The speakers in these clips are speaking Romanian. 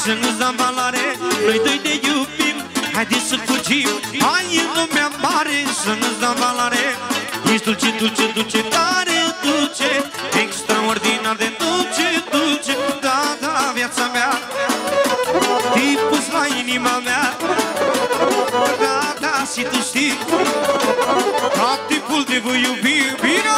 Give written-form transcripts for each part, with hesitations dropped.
să nu-ți dăm valoare. Noi doi ne iubim, haideți să fugim. Hai în lumea mare, să nu-ți dăm valoare. Ești dulce, dulce, dulce, tare dulce, extraordinar de dulce, dulce. Da, da, viața mea, te-ai pus la inima mea. Da, da, și tu știi, ca tipul de voi iubi, bine!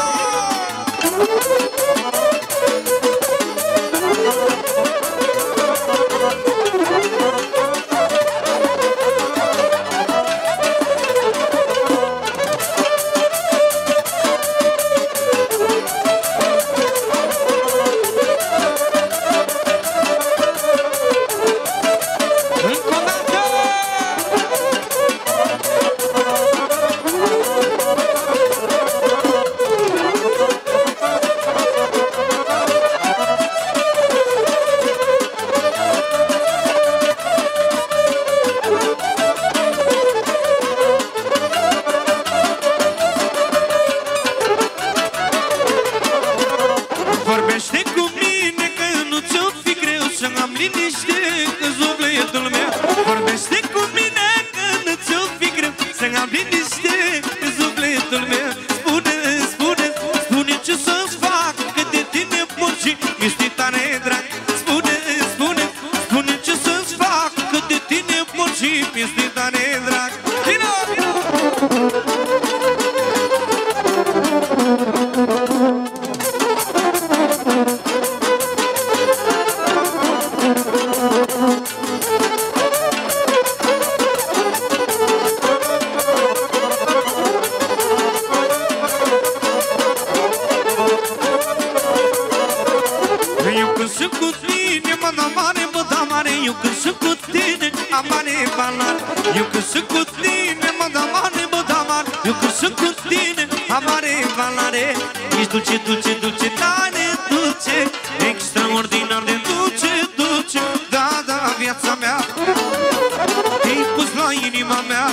Ești dulce, dulce, dulce, tare dulce, extraordinar de dulce, dulce. Da, da, viața mea, te-ai pus la inima mea.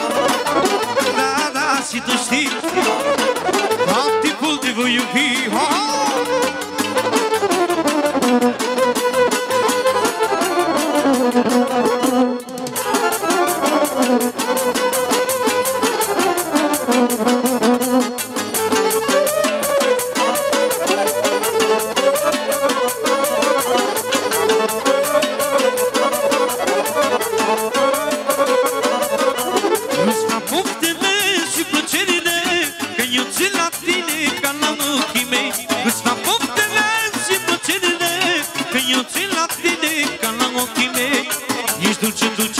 Da, da, și tu știi, ca tipul de voi iubi. Ești dulce, dulce.